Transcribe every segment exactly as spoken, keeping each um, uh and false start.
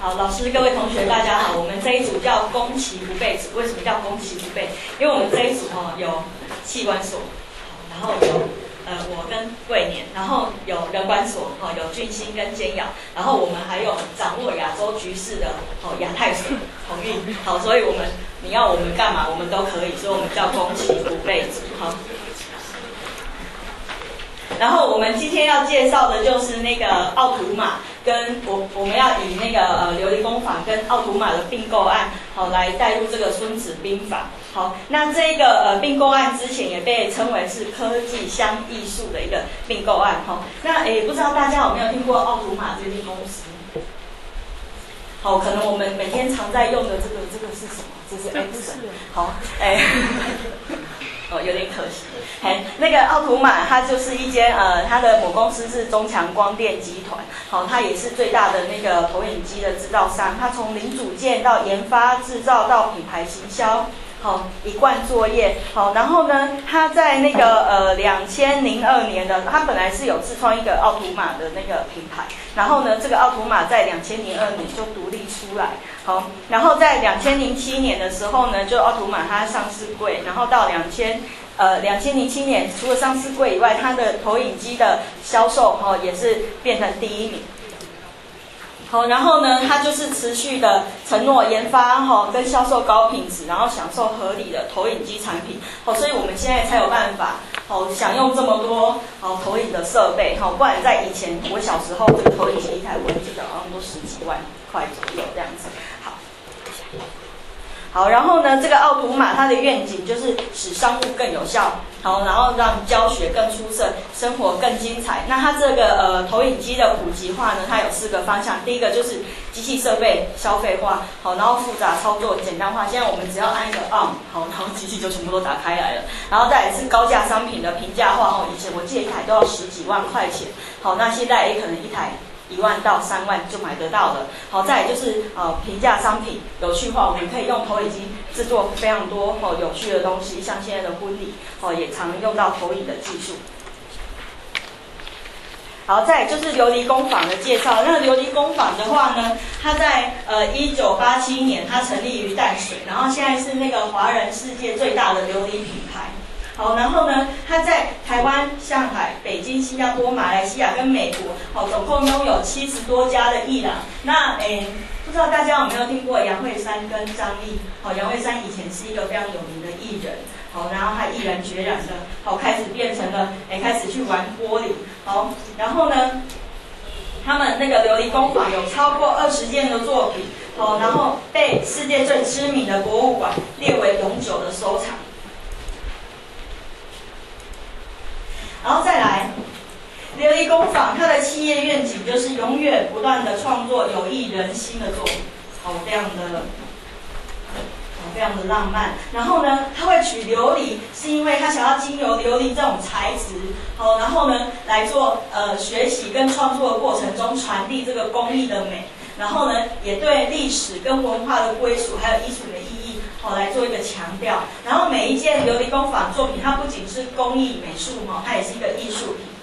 好，老师、各位同学，大家好。我们这一组叫攻其不备组。为什么叫攻其不备？因为我们这一组哦有器官所，然后有呃我跟贵年，然后有人管所，哦有俊兴跟监咬，然后我们还有掌握亚洲局势的哦亚太所红运。好，所以我们你要我们干嘛，我们都可以，所以我们叫攻其不备组。好。然后我们今天要介绍的就是那个奥图玛，跟我我们要以那个呃琉璃工坊跟奥图玛的并购案，好来带入这个孙子兵法。好，那这个呃并购案之前也被称为是科技相艺术的一个并购案。好，那诶不知道大家有没有听过奥图玛这间公司？好，可能我们每天常在用的这个这个是什么？这是 X。好，哎。哦，有点可惜。哎，那个奥图玛，它就是一间呃，它的母公司是中强光电集团，好、哦，它也是最大的那个投影机的制造商。它从零组件到研发、制造到品牌行销，好、哦，一贯作业。好、哦，然后呢，它在那个呃两千零二年的，它本来是有自创一个奥图玛的那个品牌，然后呢，这个奥图玛在两千零二年就独立出来。好，然后在两千零七年的时候呢，就奥图玛它上市柜，然后到两千呃两千零七年，除了上市柜以外，它的投影机的销售哦也是变成第一名。好，然后呢，它就是持续的承诺研发哈、哦、跟销售高品质，然后享受合理的投影机产品。好、哦，所以我们现在才有办法好、哦、享用这么多好、哦、投影的设备。好、哦，不然在以前我小时候这个投影机一台，我记得好像都十几万块左右这样子。好，然后呢，这个奥图玛它的愿景就是使商务更有效，好，然后让教学更出色，生活更精彩。那它这个呃投影机的普及化呢，它有四个方向。第一个就是机器设备消费化，好，然后复杂操作简单化。现在我们只要按一个 on， 好，然后机器就全部都打开来了。然后再来是高价商品的平价化，哦，以前我记得一台都要十几万块钱，好，那现在也可能一台一万到三万就买得到了。好，再来就是呃平价商品有趣化，我们可以用投影机制作非常多哦有趣的东西，像现在的婚礼哦也常用到投影的技术。好，再来就是琉璃工坊的介绍。那琉璃工坊的话呢，它在呃一九八七年它成立于淡水，然后现在是那个华人世界最大的琉璃品牌。好，然后呢，它在台湾、上海、北京、新加坡、马来西亚跟美国，好，总共拥有七十多家的艺廊。那诶，不知道大家有没有听过杨惠珊跟张毅？好，杨惠珊以前是一个非常有名的艺人，好，然后他毅然决然的，好，开始变成了，诶，开始去玩玻璃，好，然后呢，他们那个琉璃工坊有超过二十件的作品，好，然后被世界最知名的博物馆列为永久的收藏。然后再来，琉璃工坊它的企业愿景就是永远不断的创作有益人心的作品，好，非常的，好，非常的浪漫。然后呢，他会取琉璃，是因为他想要经由琉璃这种材质，好，然后呢来做呃学习跟创作的过程中传递这个工艺的美，然后呢也对历史跟文化的归属还有艺术的意义。好，来做一个强调，然后每一件琉璃工坊作品，它不仅是工艺美术哈，它也是一个艺术品。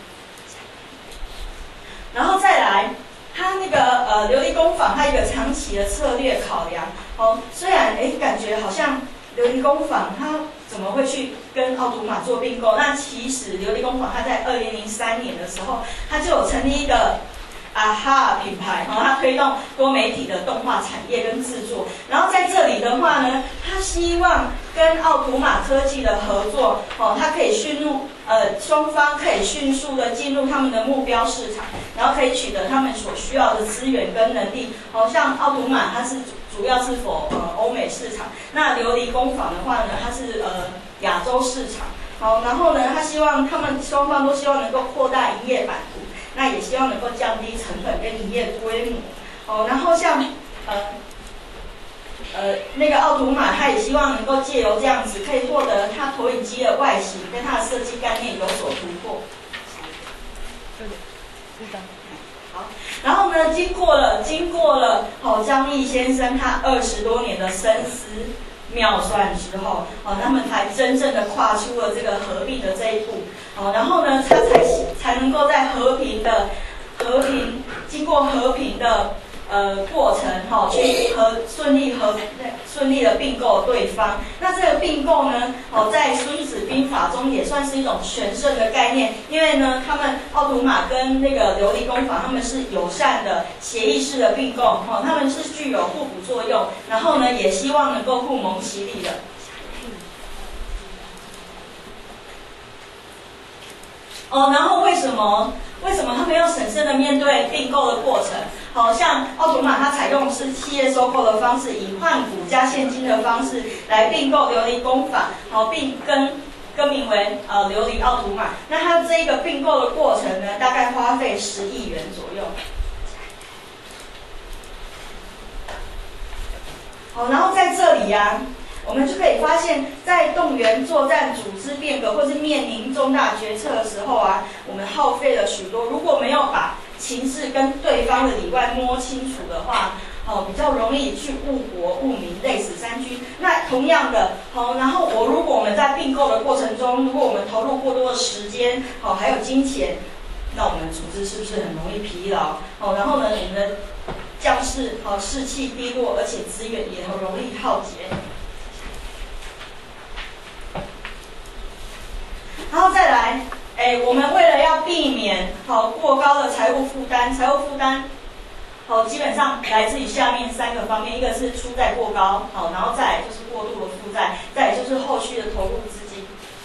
然后再来，它那个呃琉璃工坊它一个长期的策略考量，哦，虽然哎感觉好像琉璃工坊它怎么会去跟奥图玛做并购？那其实琉璃工坊它在二零零三年的时候，它就有成立一个啊哈品牌，哦，它推动多媒体的动画产业跟制作。然后在这里的话呢，它希望跟奥图玛科技的合作，哦，它可以迅速，呃，双方可以迅速的进入他们的目标市场，然后可以取得他们所需要的资源跟能力。哦，像奥图玛它是主主要是否呃欧美市场，那琉璃工坊的话呢，它是呃亚洲市场。好，然后呢，他希望他们双方都希望能够扩大营业版图。那也希望能够降低成本跟营业规模，哦，然后像呃呃那个奥图玛，它也希望能够借由这样子，可以获得它投影机的外形跟它的设计概念有所突破。好，然后呢，经过了经过了哦张毅先生他二十多年的深思妙算之后，哦，他们才真正的跨出了这个合并的这一步，哦，然后呢，他才才能够在和平的和平经过和平的呃过程哈、哦，去和顺利和顺利的并购对方。那这个并购呢，哦，在《孙子兵法》中也算是一种权胜的概念，因为呢，他们奥图玛跟那个琉璃工坊，他们是友善的协议式的并购，哦，他们是具有互补作用，然后呢，也希望能够互蒙其利的。哦，然后为什么为什么他们要审慎的面对并购的过程？好像奥图玛它采用是企业收购的方式，以换股加现金的方式来并购琉璃工坊，好，并更更名为呃琉璃奥图玛。那它这个并购的过程呢，大概花费十亿元左右。好，然后在这里呀、啊。我们就可以发现，在动员作战、组织变革或是面临重大决策的时候啊，我们耗费了许多。如果没有把情势跟对方的里外摸清楚的话，哦，比较容易去误国误民，累死三军。那同样的，好，然后我如果我们在并购的过程中，如果我们投入过多的时间，好，还有金钱，那我们组织是不是很容易疲劳？好，然后呢，我们的将士好士气低落，而且资源也很容易耗竭。然后再来，哎，我们为了要避免好过高的财务负担，财务负担，好，基本上来自于下面三个方面，一个是出债过高，好，然后再来就是过度的负债，再来就是后续的投入资金。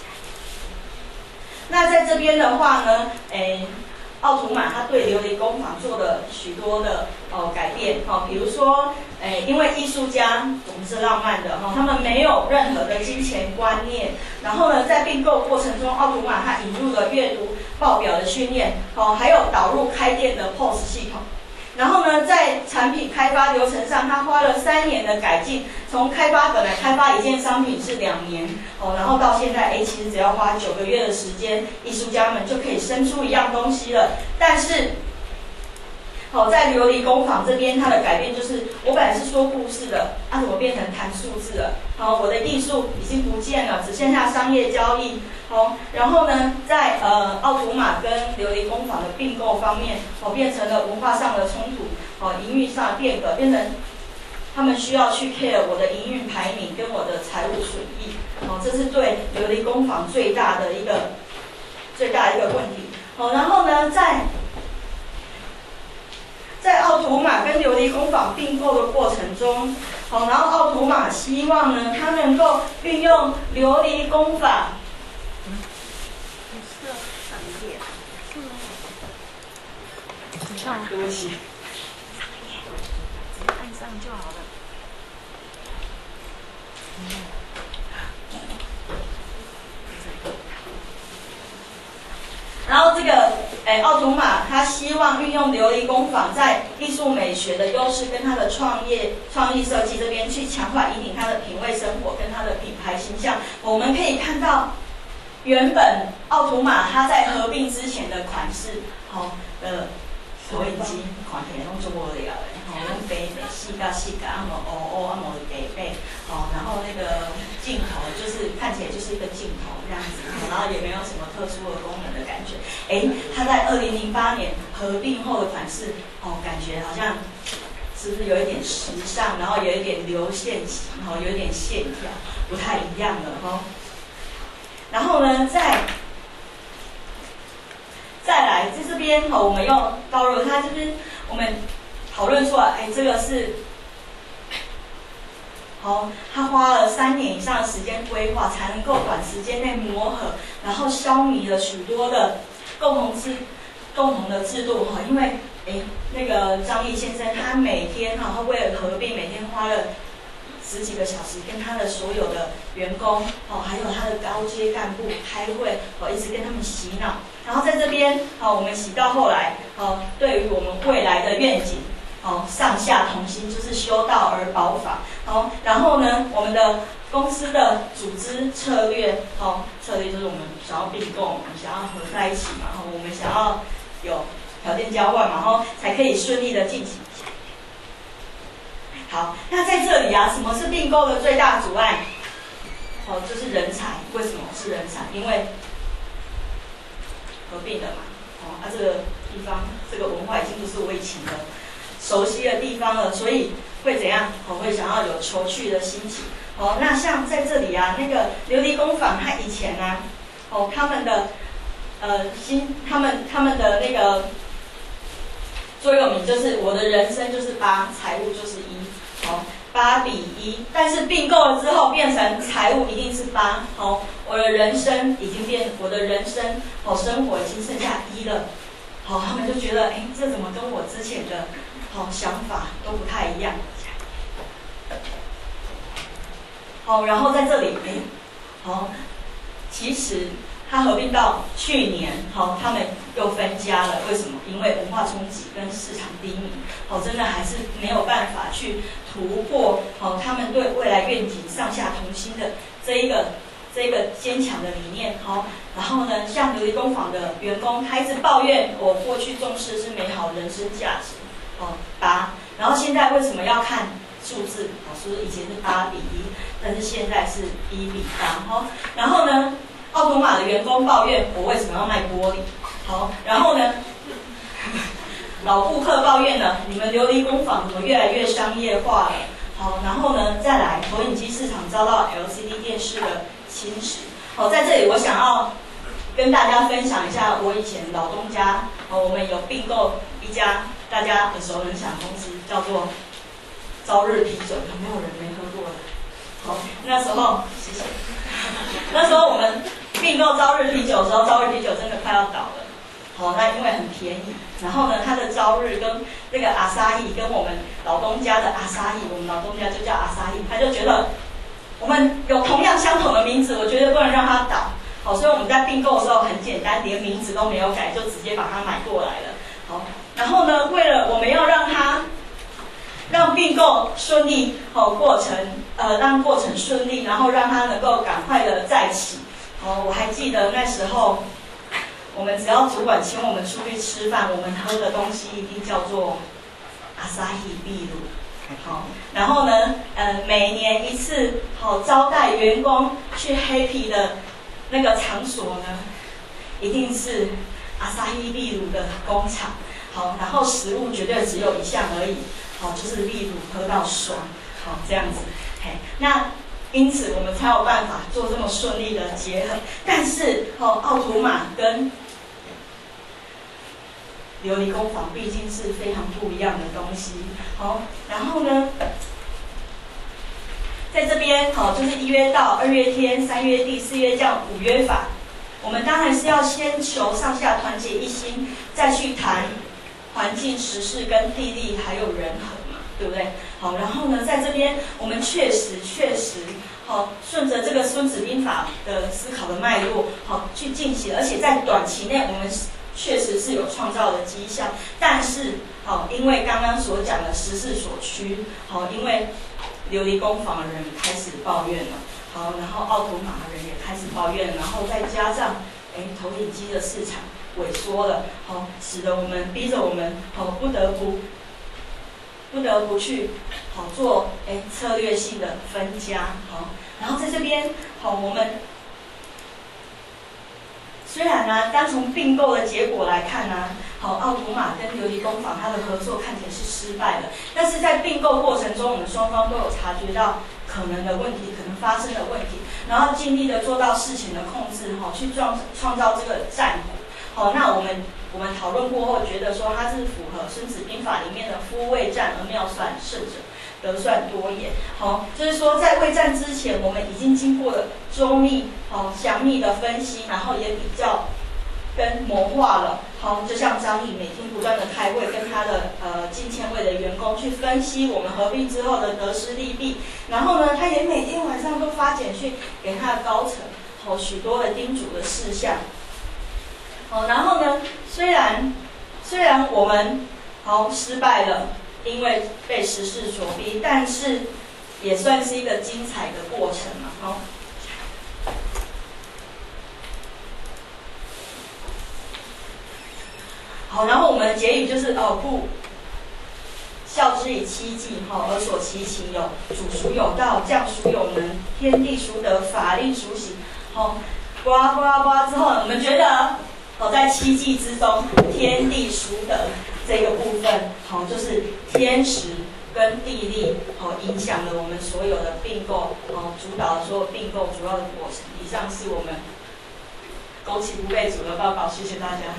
那在这边的话呢，哎，奥图玛他对琉璃工坊做了许多的哦改变，哦，比如说，哎，因为艺术家我们是浪漫的哈、哦，他们没有任何的金钱观念，然后呢，在并购过程中，奥图玛他引入了阅读报表的训练，哦，还有导入开店的 P O S 系统。然后呢，在产品开发流程上，他花了三年的改进，从开发本来开发一件商品是两年，哦，然后到现在，哎，其实只要花九个月的时间，艺术家们就可以生出一样东西了。但是，好，在琉璃工坊这边，它的改变就是，我本来是说故事的，啊，怎么变成谈数字了？好，我的艺术已经不见了，只剩下商业交易。好，然后呢，在呃奥图玛跟琉璃工坊的并购方面，哦，变成了文化上的冲突，哦，营运上的变革，变成他们需要去 care 我的营运排名跟我的财务损益，哦，这是对琉璃工坊最大的一个最大的一个问题。好，然后呢，在在奥图玛跟琉璃工坊并购的过程中，好，然后奥图玛希望呢，它能够运用琉璃工坊。对不起， 按上就好了。 然后这个，哎，奥图玛他希望运用琉璃工坊在艺术美学的优势跟他的创业创意设计这边去强化引领他的品味生活跟他的品牌形象。我们可以看到，原本奥图玛它在合并之前的款式，好，呃。投影机看起来拢做无聊的，吼，拢白白细甲细甲，啊无乌乌，啊无白白，吼，然后那个镜头就是看起来就是一个镜头这样子，然后也没有什么特殊的功能的感觉。哎，它在二零零八年合并后的款式，哦，感觉好像是不是有一点时尚，然后有一点流线型，吼，有一点线条，不太一样了，吼。然后呢，在再来，在这边哈，我们用高柔，它这边我们讨论出来，哎，这个是好，他花了三年以上的时间规划，才能够短时间内磨合，然后消弭了许多的共同制、共同的制度哈。因为哎，那个张毅先生他每天哈，他为了合并，每天花了十几个小时跟他的所有的员工哦，还有他的高阶干部开会哦，一直跟他们洗脑。然后在这边好，我们洗到后来好，对于我们未来的愿景好，上下同心，就是修道而保法好。然后呢，我们的公司的组织策略好，策略就是我们想要并购，我们想要合在一起嘛，然后我们想要有条件交换嘛，然后才可以顺利的进行。好，那在这里啊，什么是并购的最大阻碍？哦，就是人才。为什么是人才？因为合并的嘛。哦，啊，这个地方这个文化已经不是我以前的熟悉的地方了，所以会怎样？哦，会想要有求去的心情。哦，那像在这里啊，那个琉璃工坊，它以前啊，哦，他们的呃新，他们他们的那个座右铭就是我的人生就是八，财务就是一。哦，八比一，但是并购了之后变成财务一定是八。好，我的人生已经变，我的人生哦生活已经剩下一了。好，他们就觉得，哎，这怎么跟我之前的好想法都不太一样？好，然后在这里，哎，好，其实它合并到去年，好，他们又分家了。为什么？因为文化冲击跟市场低迷，好，真的还是没有办法去突破，好，他们对未来愿景上下同心的这一个这一个坚强的理念，好，然后呢，像琉璃工坊的员工，他一直抱怨我过去重视是美好人生价值，哦，八，然后现在为什么要看数字？老师以前是八比一，但是现在是一比八，好，然后呢？奥图玛的员工抱怨我为什么要卖玻璃？好，然后呢，老顾客抱怨呢，你们琉璃工坊怎么越来越商业化了？好，然后呢，再来投影机市场遭到 L C D 电视的侵蚀。好，在这里我想要跟大家分享一下我以前老东家，哦，我们有并购一家大家耳熟能详的公司，叫做朝日啤酒，有没有人没喝过的？好，那时候谢谢。那时候我们并购朝日啤酒的时候，朝日啤酒真的快要倒了。好，那因为很便宜，然后呢，它的朝日跟那个阿萨伊跟我们老东家的阿萨伊，我们老东家就叫阿萨伊，他就觉得我们有同样相同的名字，我觉得不能让它倒。好，所以我们在并购的时候很简单，连名字都没有改，就直接把它买过来了。好，然后呢，为了我们要让它让并购顺利，好过程，呃，让过程顺利，然后让它能够赶快的再起。好，我还记得那时候，我们只要主管请我们出去吃饭，我们喝的东西一定叫做阿萨希秘鲁。好，然后呢，呃，每年一次，好招待员工去 happy 的那个场所呢，一定是阿萨希秘鲁的工厂。好，然后食物绝对只有一项而已。好，就是例如喝到爽，好这样子，嘿，那因此我们才有办法做这么顺利的结合。但是，哦，奥图玛跟琉璃工坊毕竟是非常不一样的东西。好，然后呢，在这边，好，就是一约到二约天，三约地，四约降，五约法。我们当然是要先求上下团结一心，再去谈环境、时事跟地利还有人和嘛，对不对？好，然后呢，在这边我们确实确实好顺着这个《孙子兵法》的思考的脉络，好去进行，而且在短期内我们确实是有创造的迹象。但是，好，因为刚刚所讲的时势所趋，好，因为琉璃工坊的人开始抱怨了，好，然后奥图玛的人也开始抱怨，然后再加上哎投影机的市场萎缩了，好，使得我们逼着我们，好，不得不不得不去，好做哎策略性的分家，好，然后在这边，好，我们虽然呢，单从并购的结果来看呢，好，奥图玛跟琉璃工坊它的合作看起来是失败的，但是在并购过程中，我们双方都有察觉到可能的问题，可能发生的问题，然后尽力的做到事情的控制，好，去创创造这个战果。好，那我们我们讨论过后，觉得说它是符合《孙子兵法》里面的夫未战而妙算胜者，得算多也。好，就是说在未战之前，我们已经经过了周密、好详密的分析，然后也比较跟谋划了。好，就像张毅每天不断的开会，跟他的呃近千位的员工去分析我们合并之后的得失利弊。然后呢，他也每天晚上都发简讯给他的高层，好许多的叮嘱的事项。好，然后呢，虽然虽然我们好失败了，因为被时势所逼，但是也算是一个精彩的过程嘛。好，好，然后我们的结语就是哦不。孝之以妻计，哈，而所其情有，主孰有道，将孰有能，天地孰得，法令孰行。好，呱呱呱之后，我们觉得。哦，在七计之中，天地孰得， 这个部分，好，就是天时跟地利，好，影响了我们所有的并购，好，主导所有并购主要的过程。以上是我们枸杞不备组的报告，谢谢大家。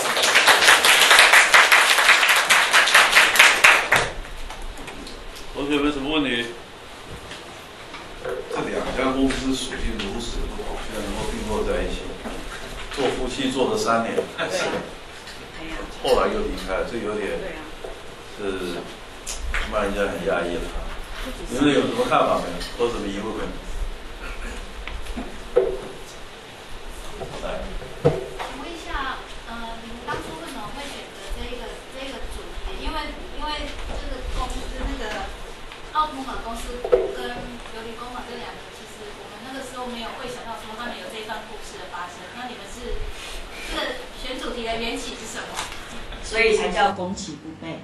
同学们，什么问题？ 这两家公司属性如此不同，居然能够并购在一起，做夫妻做了三年，后来又离开，这有点是让人家很压抑了。你们有什么看法没有？或什么疑问没有？来， 请问一下，呃，你们当初为什么会选择这个这个主题？因为因为这个公司那个奥图玛公司跟琉璃工坊这两个，其实我们那个时候没有会想到说他们有这段故事的发生。那你们是这个选主题的缘起是什么？ 所以才叫枸杞不备。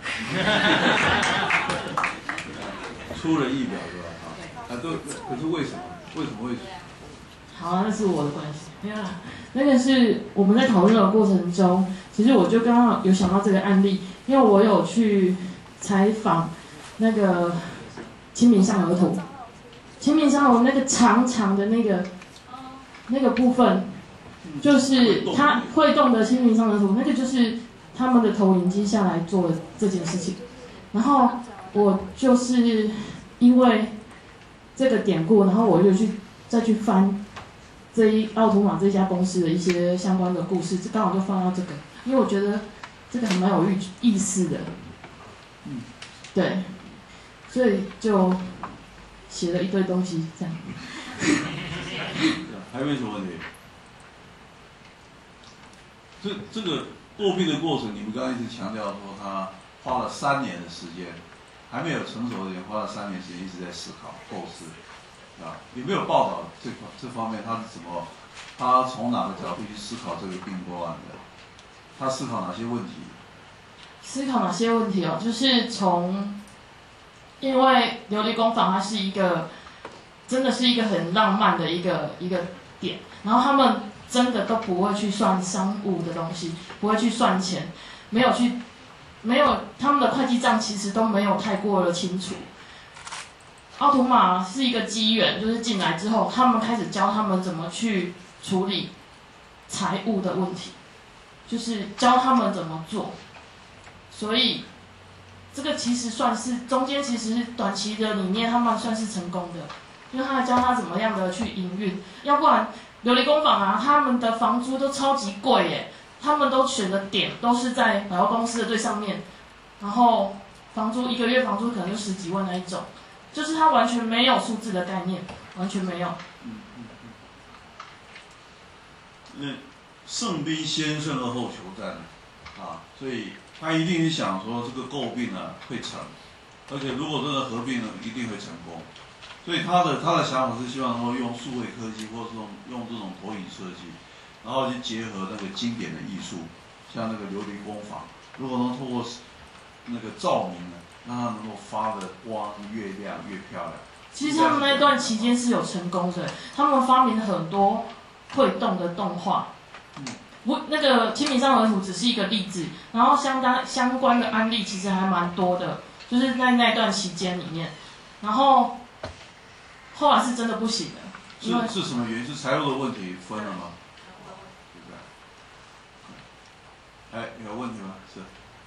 出人意表是吧？啊，都可是为什么？为什么会？ 好，那是我的关系。没有啦，那个是我们在讨论的过程中，其实我就刚刚有想到这个案例，因为我有去采访那个清明上河图，清明上河那个长长的那个那个部分，就是它会动的清明上河图，那个就是他们的投影机下来做的这件事情。然后我就是因为这个典故，然后我就去再去翻这一奥图玛这家公司的一些相关的故事，刚好就放到这个，因为我觉得这个还蛮有意意思的，嗯，对，所以就写了一堆东西这样。 还有没有什么问题？这这个诟病的过程，你们刚刚一直强调说他花了三年的时间，还没有成熟的人花了三年时间一直在思考构思。啊，有没有报道这这方面他是怎么，他从哪个角度去思考这个并购案的？他思考哪些问题？ 思考哪些问题哦？就是从，因为琉璃工坊它是一个，真的是一个很浪漫的一个一个点，然后他们真的都不会去算商务的东西，不会去算钱，没有去，没有他们的会计账其实都没有太过的清楚。奥图玛是一个机缘，就是进来之后，他们开始教他们怎么去处理财务的问题，就是教他们怎么做。所以这个其实算是中间其实短期的里面，他们算是成功的，因为他教他怎么样的去营运，要不然琉璃工坊啊，他们的房租都超级贵耶，他们都选的点都是在百货公司的最上面，然后房租一个月房租可能就十几万那一种。就是他完全没有数字的概念，完全没有。 嗯嗯嗯。那胜兵先胜而后求战啊，所以他一定是想说这个购并呢会成，而且如果真的合并呢，一定会成功。所以他的他的想法是希望能够用数位科技，或是用用这种投影设计，然后去结合那个经典的艺术，像那个琉璃工坊，如果能透过那个照明呢。让它能够发的光越亮越漂亮。 其实他们那一段期间是有成功的，他们发明了很多会动的动画。嗯，我那个《清明上河图》只是一个例子，然后相当相关的案例其实还蛮多的，就是在那段期间里面。然后后来是真的不行了。 是是什么原因？是财务的问题分了吗？对不对？哎，有问题吗？是。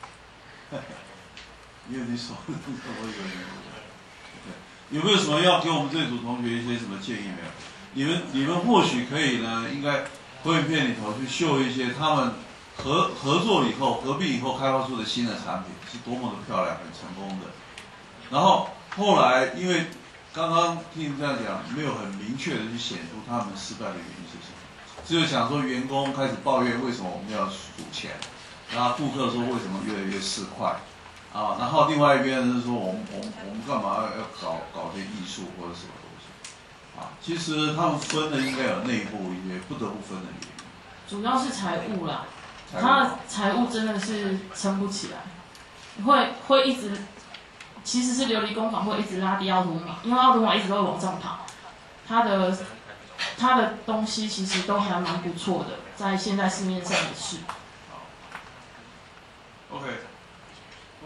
因为你手，我以为你有没有什么要给我们这组同学一些什么建议没有？你们你们或许可以呢，应该投影片里头去秀一些他们合合作以后、合并以后开发出的新的产品是多么的漂亮、很成功的。然后后来因为刚刚听你们这样讲，没有很明确的去显出他们失败的原因是什么，只有想说员工开始抱怨为什么我们要数钱，然后顾客说为什么越来越市侩。啊，然后另外一边是说我们我们我们干嘛要要搞搞些艺术或者什么东西，啊，其实他们分的应该有内部一些不得不分的原因。 主要是财务啦，他的财务真的是撑不起来，会会一直，其实是琉璃工坊会一直拉低奥图玛，因为奥图玛一直都会往上跑，他的他的东西其实都还蛮不错的，在现在市面上也是。 OK。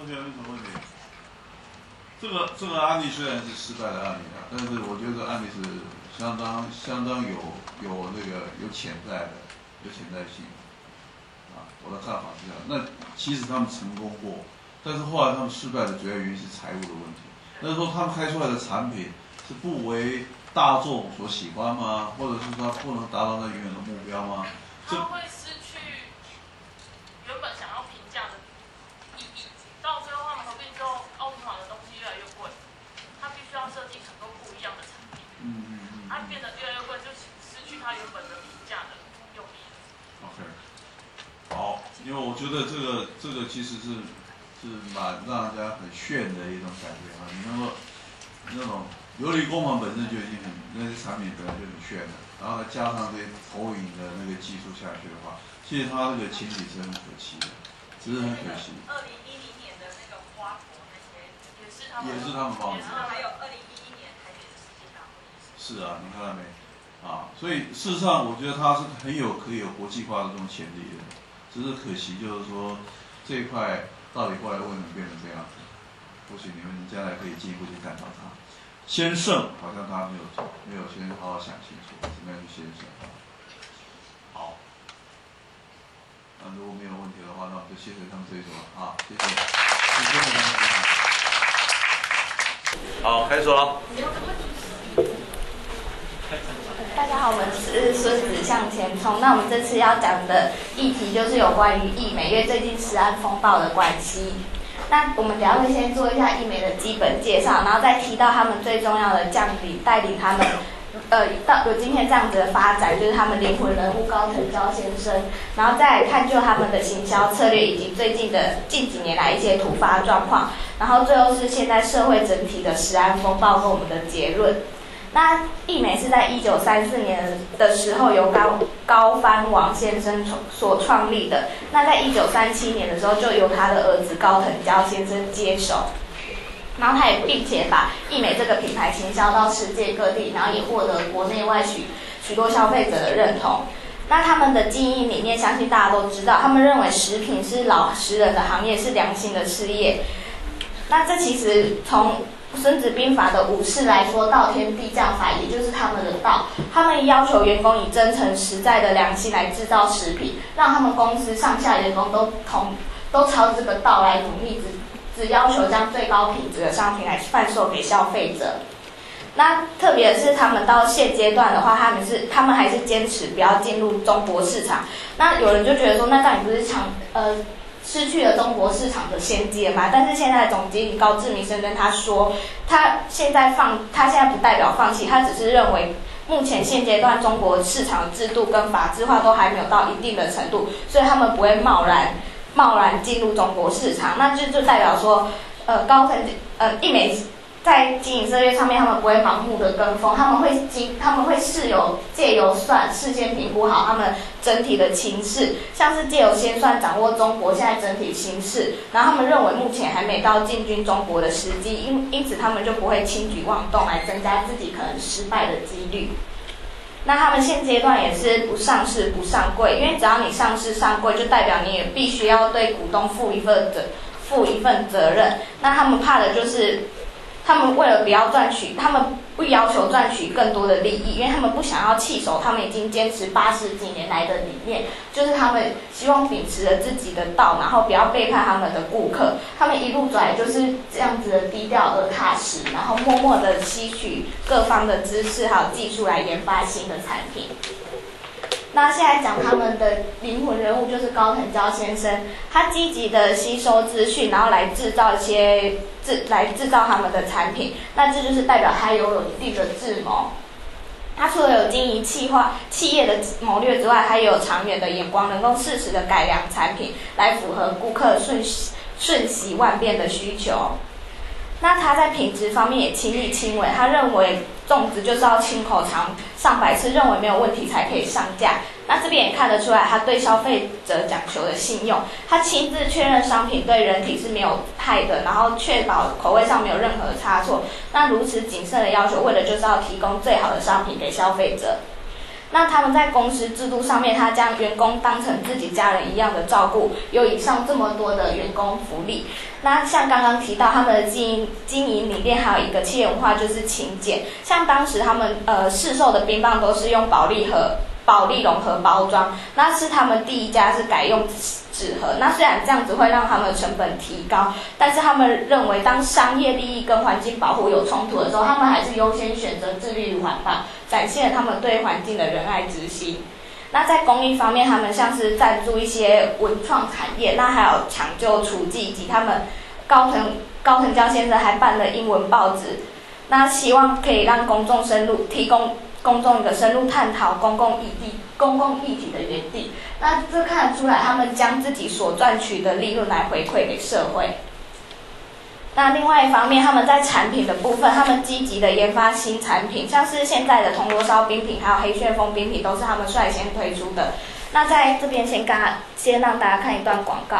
同学有什么问题？这个这个案例虽然是失败的案例啊，但是我觉得这个案例是相当相当有有那个有潜在的，有潜在性啊。我的看法是这样。那其实他们成功过，但是后来他们失败的主要原因是财务的问题。那时候他们开出来的产品是不为大众所喜欢吗？或者是他不能达到那原有的目标吗？ 他会失去原本想要评价的意义，到最后他们合并之后，奥图玛的东西越来越贵，他必须要设计很多不一样的产品，嗯嗯嗯，它变得越来越贵，就失去它原本的评价的用意。 OK， 好，因为我觉得这个这个其实是是蛮让人家很炫的一种感觉啊，你能够那种琉璃工坊本身就已经很那些产品本来就很炫的。然后再加上这些投影的那个技术下去的话，其实它那个情理是很可惜的，只是很可惜。 二零一零年的那个花博那些也是他们， 也是他们帮的。 还有二零一一年台北的世界大会。 是啊，你看到没？啊，所以事实上我觉得它是很有可以有国际化的这种潜力的，只是可惜就是说这一块到底后来为什么变成这样子？或许你们将来可以进一步去探讨它。先胜好像他没有没有先好好想清楚怎么样去先胜。好，那如果没有问题的话，那我们就谢谢他们这一组了啊，谢谢。好，开始了。 大家好，我们是孙子向前冲。那我们这次要讲的议题就是有关于义美，因为最近食安风暴的关系。那我们等下会先做一下义美的基本介绍，然后再提到他们最重要的将领带领他们，呃，到有今天这样子的发展，就是他们灵魂人物高腾蛟先生，然后再来探究他们的行销策略以及最近的近几年来一些突发状况，然后最后是现在社会整体的食安风暴跟我们的结论。那义美是在一九三四年的时候由高高藩王先生所创立的。那在一九三七年的时候，就由他的儿子高腾蛟先生接手。然后他也并且把义美这个品牌行销到世界各地，然后也获得国内外许许多消费者的认同。那他们的经营理念，相信大家都知道，他们认为食品是老实人的行业，是良心的事业。那这其实从孙子兵法的武士来说，道天地将法，也就是他们的道。他们要求员工以真诚实在的良心来制造食品，让他们公司上下员工都同都朝这个道来努力，只只要求将最高品质的商品来贩售给消费者。那特别的是，他们到现阶段的话，他们是他们还是坚持不要进入中国市场。那有人就觉得说，那这样你不是抢呃？失去了中国市场的先机嘛？但是现在总经理高志明先生他说，他现在放，他现在不代表放弃，他只是认为目前现阶段中国市场制度跟法制化都还没有到一定的程度，所以他们不会贸然贸然进入中国市场。那就就代表说，呃，高腾呃义美在经营策略上面，他们不会盲目的跟风，他们会经他们会事有借由算事先评估好他们整体的情势，像是借由先算掌握中国现在整体形势，然后他们认为目前还没到进军中国的时机，因因此他们就不会轻举妄动来增加自己可能失败的几率。那他们现阶段也是不上市不上柜，因为只要你上市上柜，就代表你也必须要对股东负一份责负一份责任。那他们怕的就是。他们为了不要赚取，他们不要求赚取更多的利益，因为他们不想要弃守他们已经坚持八十几年来的理念，就是他们希望秉持着自己的道，然后不要背叛他们的顾客。他们一路走来就是这样子的低调而踏实，然后默默的吸取各方的知识还有技术来研发新的产品。那现在讲他们的灵魂人物就是高腾蛟先生，他积极的吸收资讯，然后来制造一些制来制造他们的产品。那这就是代表他拥有一定的智谋。他除了有经营企划企业的谋略之外，他也有长远的眼光，能够适时的改良产品，来符合顾客瞬瞬息万变的需求。那他在品质方面也亲力亲为，他认为粽子就是要亲口尝上百次，认为没有问题才可以上架。那这边也看得出来，他对消费者讲求的信用，他亲自确认商品对人体是没有害的，然后确保口味上没有任何差错。那如此谨慎的要求，为的就是要提供最好的商品给消费者。 那他们在公司制度上面，他将员工当成自己家人一样的照顾，有以上这么多的员工福利。那像刚刚提到他们的经营经营理念，还有一个企业文化就是勤俭。像当时他们呃市售的冰棒都是用保利盒、保利龙盒包装，那是他们第一家是改用纸盒。那虽然这样子会让他们的成本提高，但是他们认为当商业利益跟环境保护有冲突的时候，他们还是优先选择致力于环保，展现了他们对环境的仁爱之心。那在公益方面，他们像是赞助一些文创产业，那还有抢救厨技，以及他们高藤高藤娇先生还办了英文报纸，那希望可以让公众深入提供公众一个深入探讨公共议题公共议题的园地。那这看得出来，他们将自己所赚取的利润来回馈给社会。那另外一方面，他们在产品的部分，他们积极的研发新产品，像是现在的铜锣烧冰品，还有黑旋风冰品，都是他们率先推出的。那在这边先跟先让大家看一段广告。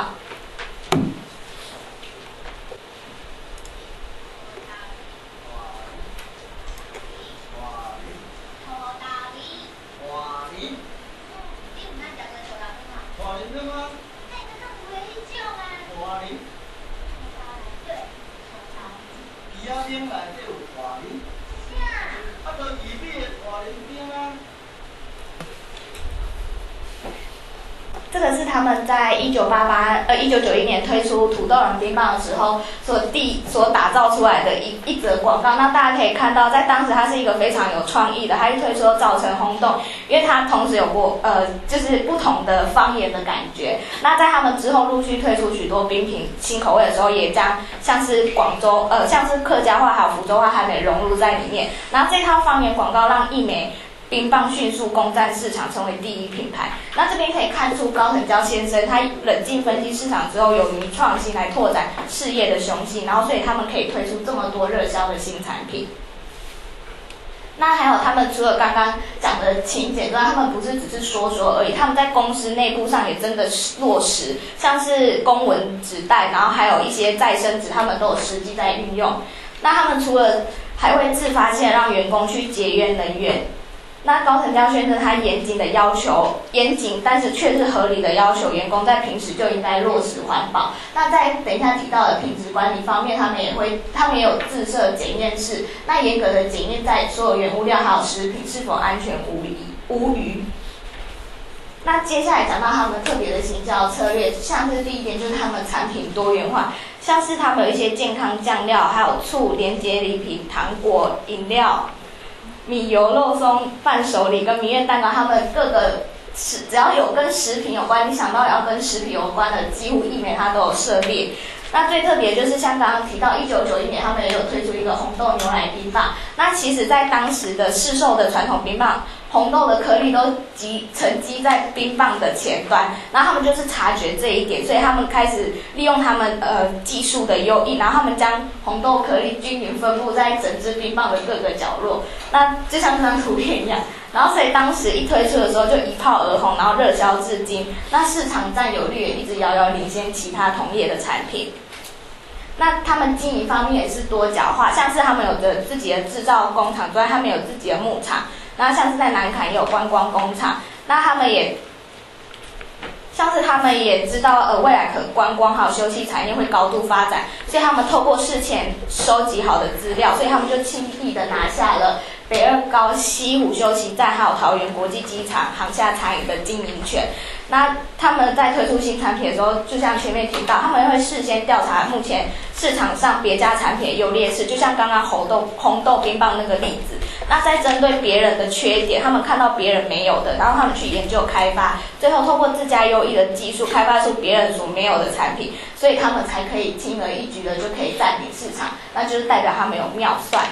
这个是他们在一九八八呃一九九一年推出土豆人冰棒的时候所第所打造出来的一一则广告。那大家可以看到，在当时它是一个非常有创意的，它一推出造成轰动，因为它同时有过呃就是不同的方言的感觉。那在他们之后陆续推出许多冰品新口味的时候，也将像是广州呃像是客家话还有福州话还没融入在里面。然后这套方言广告让一枚冰棒迅速攻占市场，成为第一品牌。那这边可以看出高藤娇先生他冷静分析市场之后，勇于创新来拓展事业的雄心，然后所以他们可以推出这么多热销的新产品。那还有他们除了刚刚讲的勤俭之外，他们不是只是说说而已，他们在公司内部上也真的落实，像是公文纸袋，然后还有一些再生纸，他们都有实际在运用。那他们除了还会自发性让员工去节约能源。那高藤娇先生他严谨的要求，严谨但是却是合理的要求员工在平时就应该落实环保。那在等一下提到的品质管理方面，他们也会，他们也有自设检验室，那严格的检验在所有原物料还有食品是否安全无疑无虞。那接下来讲到他们特别的行销策略，像是第一点就是他们产品多元化，像是他们有一些健康酱料，还有醋、连结礼品、糖果、饮料。米油肉松、伴手礼跟明月蛋糕，他们各个食只要有跟食品有关，你想到要跟食品有关的，几乎一枚它都有涉猎。那最特别就是像刚刚提到，一九九一年他们也有推出一个红豆牛奶冰棒。那其实，在当时的市售的传统冰棒，红豆的颗粒都积沉积在冰棒的前端，然后他们就是察觉这一点，所以他们开始利用他们呃技术的优异，然后他们将红豆颗粒均匀分布在整只冰棒的各个角落，那就像这张图片一样。然后所以当时一推出的时候就一炮而红，然后热销至今，那市场占有率也一直遥遥领先其他同业的产品。那他们经营方面也是多角化，像是他们有着自己的制造工厂之外，他们有自己的牧场，然后像是在南坎也有观光工厂，那他们也像是他们也知道呃未来可观光还有休息产业会高度发展，所以他们透过事前收集好的资料，所以他们就轻易的拿下了北二高西湖休息站还有桃园国际机场航厦餐饮的经营权。那他们在推出新产品的时候，就像前面提到，他们会事先调查目前市场上别家产品的优劣势，就像刚刚红豆红豆冰棒那个例子。那再针对别人的缺点，他们看到别人没有的，然后他们去研究开发，最后透过自家优异的技术开发出别人所没有的产品，所以他们才可以轻而易举的就可以占领市场，那就是代表他们有妙算。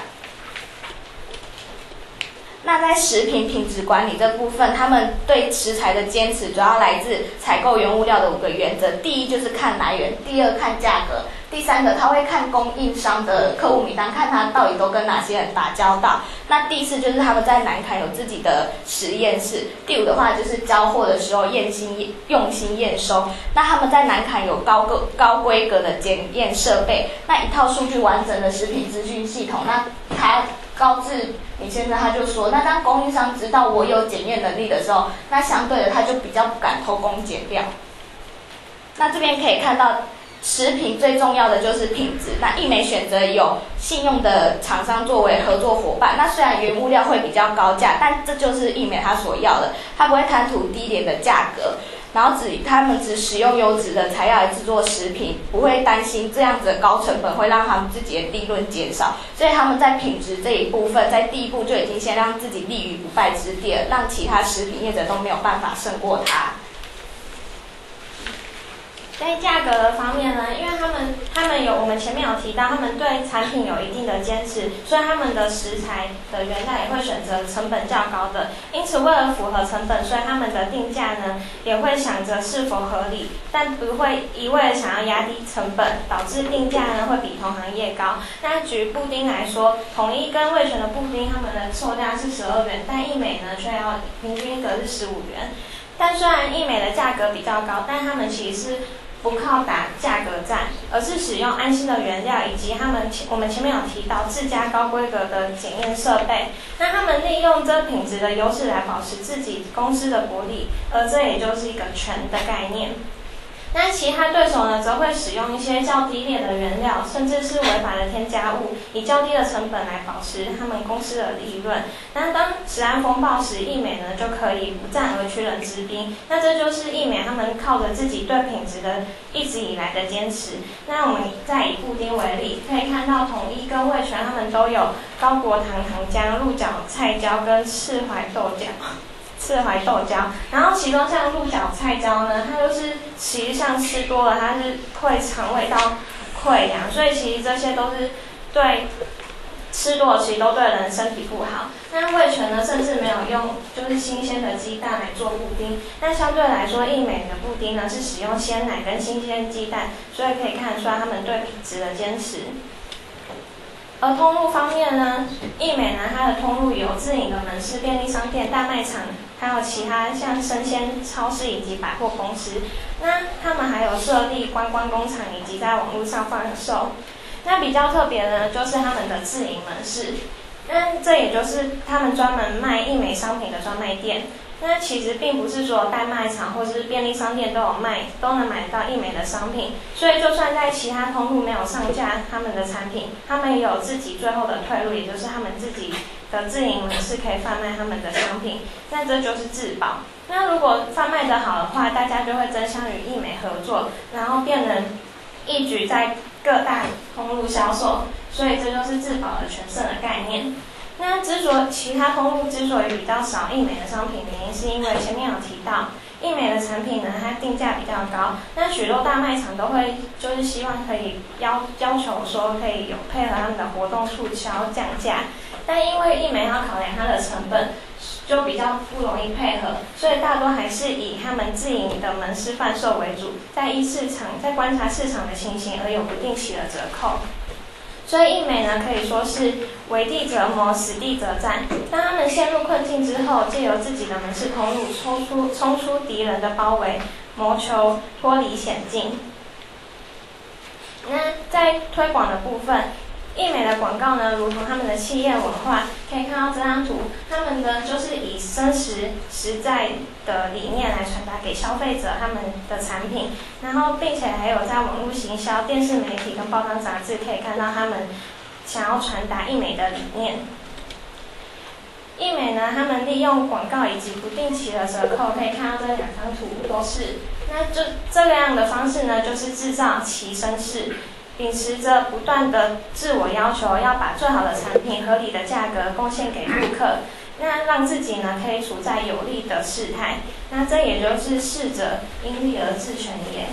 那在食品品质管理这部分，他们对食材的坚持主要来自采购原物料的五个原则。第一就是看来源，第二看价格，第三个他会看供应商的客户名单，看他到底都跟哪些人打交道。那第四就是他们在南坎有自己的实验室。第五的话就是交货的时候验心用心验收。那他们在南坎有高个高规格的检验设备，那一套数据完整的食品资讯系统，那它高志明先生他就说，那当供应商知道我有检验能力的时候，那相对的他就比较不敢偷工减料。那这边可以看到，食品最重要的就是品质。那义美选择有信用的厂商作为合作伙伴。那虽然原物料会比较高价，但这就是义美他所要的，他不会贪图低廉的价格。然后只他们只使用优质的材料来制作食品，不会担心这样子的高成本会让他们自己的利润减少，所以他们在品质这一部分，在第一步就已经先让自己立于不败之地了，让其他食品业者都没有办法胜过他。 在价格的方面呢，因为他们他们有我们前面有提到，他们对产品有一定的坚持，所以他们的食材的原料也会选择成本较高的。因此，为了符合成本，所以他们的定价呢也会想着是否合理，但不会一味的想要压低成本，导致定价呢会比同行业高。那举布丁来说，统一跟味全的布丁，他们的售价是十二元，但义美呢却要平均一个是十五元。但虽然义美的价格比较高，但他们其实是不靠打价格战，而是使用安心的原料以及他们我们前面有提到自家高规格的检验设备。那他们利用这品质的优势来保持自己公司的薄利，而这也就是一个全的概念。那其他对手呢，则会使用一些较低劣的原料，甚至是违法的添加物，以较低的成本来保持他们公司的利润。那当食安风暴时，义美呢就可以不战而屈人之兵。那这就是义美他们靠着自己对品质的一直以来的坚持。那我们再以布丁为例，可以看到统一跟味全他们都有高果糖糖浆、鹿角菜椒跟赤怀豆角。赤怀豆胶，然后其中像鹿角菜椒呢，它就是其实像吃多了，它是会肠胃道溃疡，所以其实这些都是对吃多了其实都对人身体不好。那味全呢，甚至没有用就是新鲜的鸡蛋来做布丁，那相对来说，义美的布丁呢是使用鲜奶跟新鲜鸡蛋，所以可以看得出来他们对品质的坚持。而通路方面呢，义美呢，它的通路有自营的门市、便利商店、大卖场，还有其他像生鲜超市以及百货公司。那他们还有设立观光工厂以及在网络上贩售。那比较特别的呢，就是他们的自营门市。那这也就是他们专门卖义美商品的专卖店。那其实并不是说代卖场或是便利商店都有卖，都能买到义美的商品。所以就算在其他通路没有上架他们的产品，他们也有自己最后的退路，也就是他们自己的自营门市可以贩卖他们的商品。那这就是自保。那如果贩卖得好的话，大家就会争相与义美合作，然后便能一举在各大通路销售。所以这就是自保的全胜的概念。那之所其他通路之所以比较少义美的商品，原因是因为前面有提到，义美的产品呢，它定价比较高，那许多大卖场都会就是希望可以要要求说可以有配合他们的活动促销降价，但因为义美要考量它的成本，就比较不容易配合，所以大多还是以他们自营的门市贩售为主，在依市场在观察市场的情形而有不定期的折扣。所以义美呢，可以说是为地折磨，死地则战。当他们陷入困境之后，借由自己的门市通路冲出冲出敌人的包围，谋求脱离险境。那在推广的部分，义美的广告呢，如同他们的企业文化，可以看到这张图，他们呢就是以真实实在的理念来传达给消费者他们的产品，然后并且还有在网络行销、电视媒体跟报章杂志可以看到他们想要传达义美的理念。义美呢，他们利用广告以及不定期的折扣，可以看到这两张图都是，那就这样的方式呢，就是制造其身势。秉持着不断的自我要求，要把最好的产品、合理的价格贡献给顾客，那让自己呢可以处在有利的事态，那这也就是适者因利而治权也。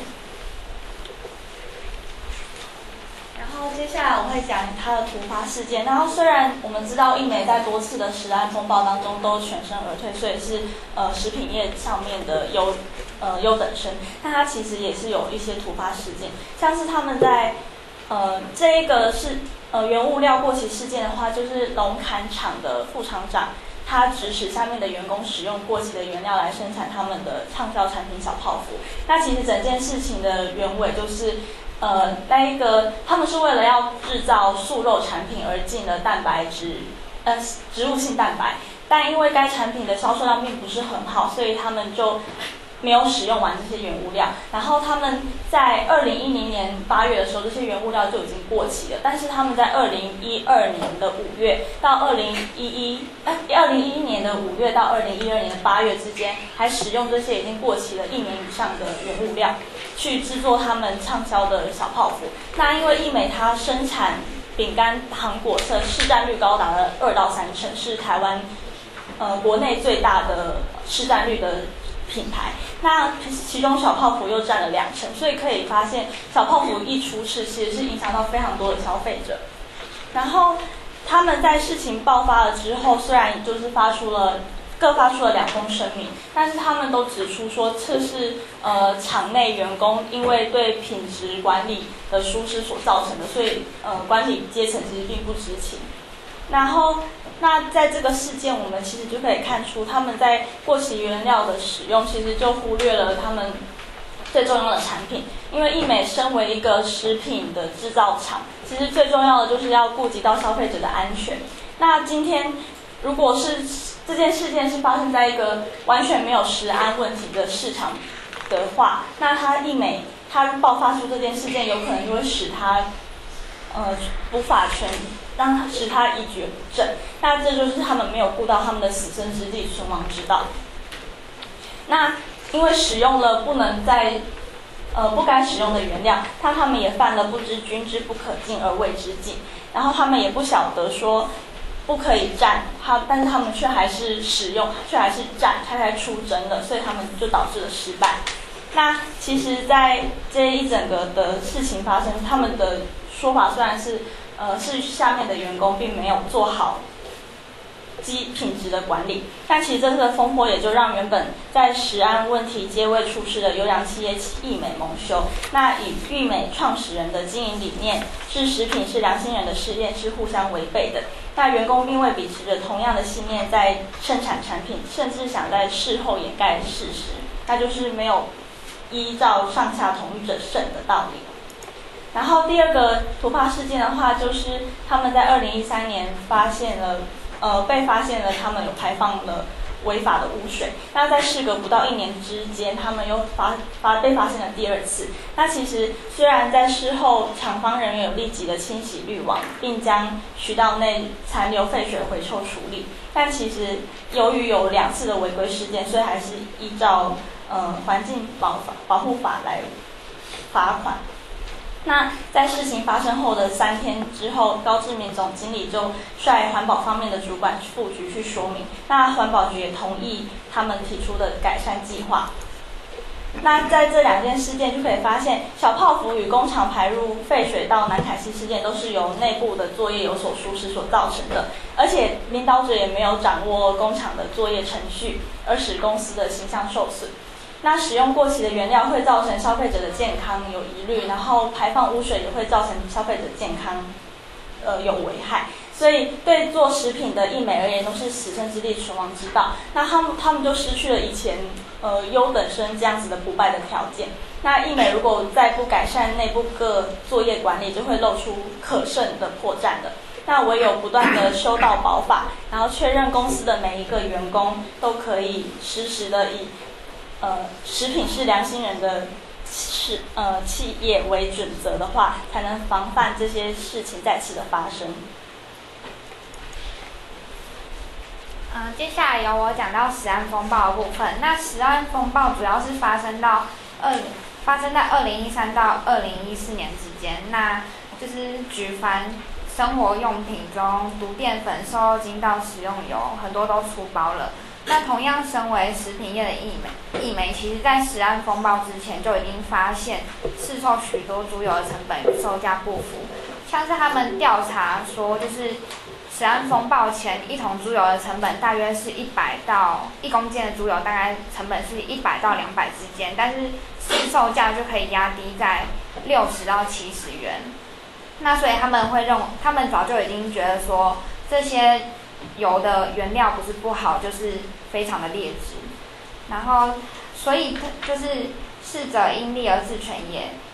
然后接下来我会讲它的突发事件。然后虽然我们知道义美在多次的食安风暴当中都全身而退，所以是呃食品业上面的优呃优等生，但它其实也是有一些突发事件，像是他们在呃这一个是呃原物料过期事件的话，就是龙坎厂的副厂长他指使下面的员工使用过期的原料来生产他们的畅销产品小泡芙。那其实整件事情的原委就是呃，那一个他们是为了要制造素肉产品而进了蛋白质呃植物性蛋白，但因为该产品的销售量并不是很好，所以他们就没有使用完这些原物料。然后他们在二零一零年八月的时候，这些原物料就已经过期了。但是他们在二零一二年的五月到二零一一，哎，二零一一年的五月到二零一二年的八月之间，还使用这些已经过期了一年以上的原物料，去制作他们畅销的小泡芙。那因为益美它生产饼干、糖果色市占率高达了二到三成，是台湾呃国内最大的市占率的品牌。那其中小泡芙又占了两成，所以可以发现小泡芙一出事，其实是影响到非常多的消费者。然后他们在事情爆发了之后，虽然就是发出了各发出了两封声明，但是他们都指出说这是呃厂内员工因为对品质管理的疏失所造成的，所以呃管理阶层其实并不知情。然后那在这个事件，我们其实就可以看出他们在过期原料的使用，其实就忽略了他们最重要的产品。因为益美身为一个食品的制造厂，其实最重要的就是要顾及到消费者的安全。那今天如果是这件事件是发生在一个完全没有食安问题的市场的话，那它益美它爆发出这件事件，有可能就会使它呃无法全让它使它一蹶不振。那这就是他们没有顾到他们的死生之地、存亡之道。那因为使用了不能再呃不该使用的原料，但他们也犯了不知君之不可进而为之禁。然后他们也不晓得说不可以蘸，他但是他们却还是使用，却还是蘸，它才出征了，所以他们就导致了失败。那其实，在这一整个的事情发生，他们的说法虽然是呃是下面的员工并没有做好基品质的管理，但其实这次的风波也就让原本在食安问题皆未出事的优良企业益美蒙羞。那与益美创始人的经营理念是食品是良心人的事业是互相违背的。那员工并未秉持着同样的信念在生产产品，甚至想在事后掩盖事实，那就是没有依照上下同意者胜的道理。然后第二个突发事件的话，就是他们在二零一三年发现了，呃，被发现了他们有排放了违法的污水。那在事隔不到一年之间，他们又发发被发现了第二次。那其实虽然在事后厂方人员有立即的清洗滤网，并将渠道内残留废水回收处理，但其实由于有两次的违规事件，所以还是依照呃环境保法保护法来罚款。那在事情发生后的三天之后，高志明总经理就率环保方面的主管副局去说明，那环保局也同意他们提出的改善计划。那在这两件事件就可以发现，小泡芙与工厂排入废水到南凯西事件都是由内部的作业有所疏失所造成的，而且领导者也没有掌握工厂的作业程序，而使公司的形象受损。那使用过期的原料会造成消费者的健康有疑虑，然后排放污水也会造成消费者健康呃有危害，所以对做食品的益美而言都是死生之地、存亡之道。那他们他们就失去了以前呃优等生这样子的不败的条件。那益美如果再不改善内部各作业管理，就会露出可胜的破绽的。那唯有不断的修道保法，然后确认公司的每一个员工都可以实时的以呃，食品是良心人的是呃企业为准则的话，才能防范这些事情再次的发生。 嗯、呃，接下来由我讲到食安风暴的部分。那食安风暴主要是发生到二发生在二零一三到二零一四年之间，那就是举凡生活用品中毒淀粉、瘦肉精到食用油，很多都出包了。那同样身为食品业的益美，益美其实在食安风暴之前就已经发现市售许多猪油的成本与售价不符，像是他们调查说，就是食安风暴前一桶猪油的成本大约是一百到一公斤的猪油大概成本是一百到两百之间，但是市售价就可以压低在六十到七十元。那所以他们会认为，他们早就已经觉得说这些油的原料不是不好，就是非常的劣质。然后，所以就是适者因利而自全也，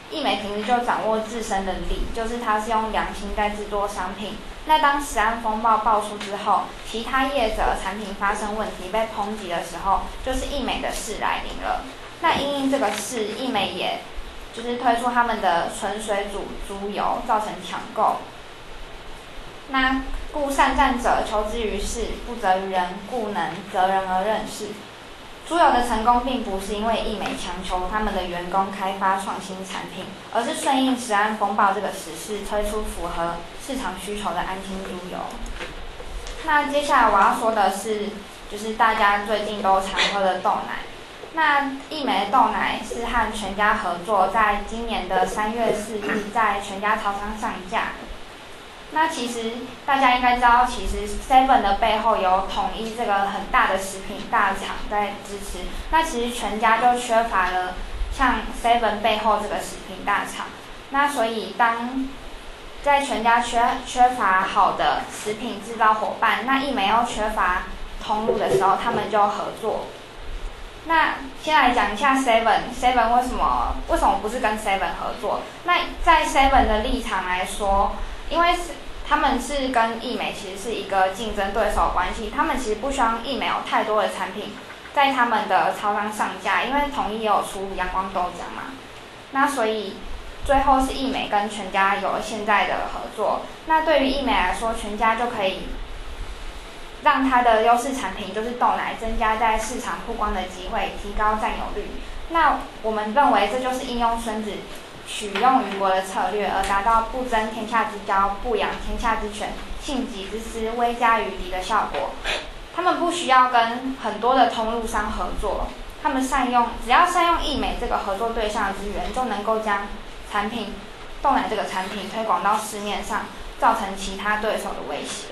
义美平时就掌握自身的理，就是它是用良心在制作商品。那当食安风暴爆出之后，其他业者产品发生问题被抨击的时候，就是义美的事来临了。那因应这个事，义美也就是推出他们的纯水煮猪油，造成抢购。那故善战者求之于事，不责于人，故能择人而任事。猪油的成功并不是因为义美强求他们的员工开发创新产品，而是顺应食安风暴这个时事，推出符合市场需求的安心猪油。那接下来我要说的是，就是大家最近都常喝的豆奶。那义美的豆奶是和全家合作，在今年的三月四日在全家超商上架。那其实大家应该知道，其实 seven 的背后有统一这个很大的食品大厂在支持。那其实全家就缺乏了像 seven 背后这个食品大厂。那所以当在全家缺缺乏好的食品制造伙伴，那义美又缺乏通路的时候，他们就合作。那先来讲一下 seven，seven 为什么为什么不是跟 seven 合作？那在 seven 的立场来说，因为他们是跟义美其实是一个竞争对手关系，他们其实不希望义美有太多的产品在他们的超商上架，因为统一也有出阳光豆浆嘛。那所以最后是义美跟全家有了现在的合作。那对于义美来说，全家就可以让它的优势产品就是豆奶增加在市场曝光的机会，提高占有率。那我们认为这就是应用孙子取用于国的策略，而达到不争天下之交，不养天下之权，信己之私，威加于敌的效果。他们不需要跟很多的通路商合作，他们善用只要善用义美这个合作对象的资源，就能够将产品豆奶这个产品推广到市面上，造成其他对手的威胁。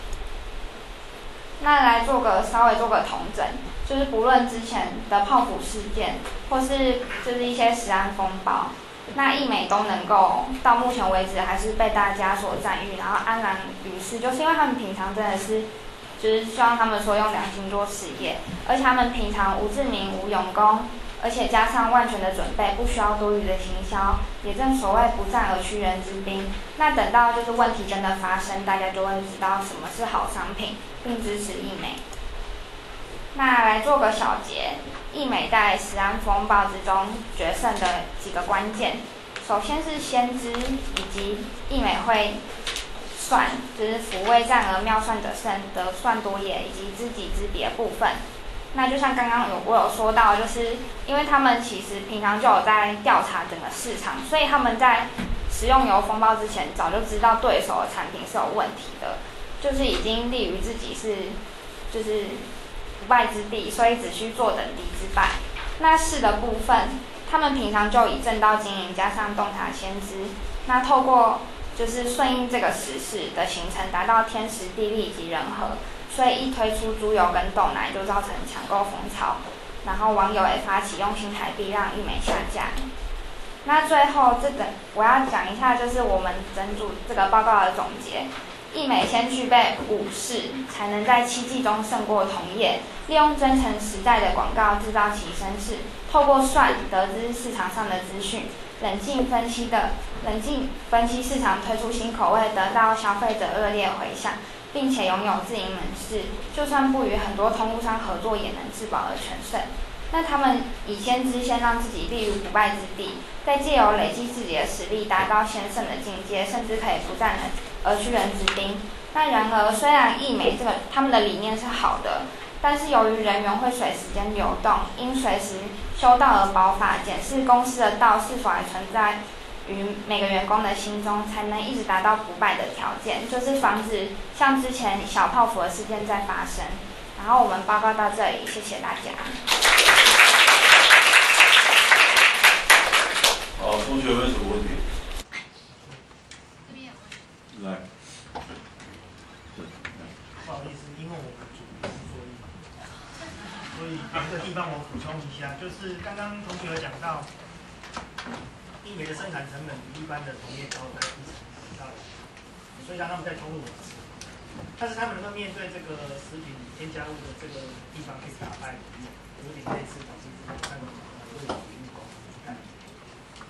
那来做个稍微做个统整，就是不论之前的泡芙事件，或是就是一些食安风暴，那义美都能够到目前为止还是被大家所赞誉，然后安然于世，就是因为他们平常真的是，就是希望他们说用良心做事业，而且他们平常无自明无用功，而且加上万全的准备，不需要多余的行销，也正所谓不战而屈人之兵。那等到就是问题真的发生，大家就会知道什么是好商品，并支持义美。那来做个小结，义美在食安风暴之中决胜的几个关键，首先是先知以及义美会算，就是抚慰战而妙算者胜，得算多也，以及知己知彼的部分。那就像刚刚有我有说到，就是因为他们其实平常就有在调查整个市场，所以他们在食用油风暴之前，早就知道对手的产品是有问题的，就是已经立于自己是就是不败之地，所以只需坐等敌之败。那事的部分，他们平常就以正道经营加上洞察先知，那透过就是顺应这个时事的形成，达到天时地利以及人和。所以一推出猪油跟豆奶，就造成抢购风潮，然后网友也发起用新台币让义美下架。那最后这个我要讲一下，就是我们整组这个报告的总结。义美先具备五事，才能在七季中胜过同业，利用真诚实在的广告制造其声势，透过算得知市场上的资讯，冷静分析的冷静分析市场，推出新口味，得到消费者热烈回响，并且拥有自营门市，就算不与很多通路商合作，也能自保而全胜。那他们以先知先让自己立于不败之地，再借由累积自己的实力，达到先胜的境界，甚至可以不战而屈人之兵。那然而，虽然义美这个他们的理念是好的，但是由于人员会随时间流动，应随时修道而保法，检视公司的道是否还存在于每个员工的心中，才能一直达到不败的条件，就是防止像之前小泡芙的事件再发生。然后我们报告到这里，谢谢大家。 好，同学有没有什么问题？ 这边有问题。 来。 不好意思，因为我们主题是做义美，所以这个地方我补充一下，就是刚刚同学有讲到，义美的生产成本比一般的同业高了百分之十到，所以让他们在投入，但是他们能够面对这个食品添加物的这个地方去打败，有点类似早期这个看会有预购。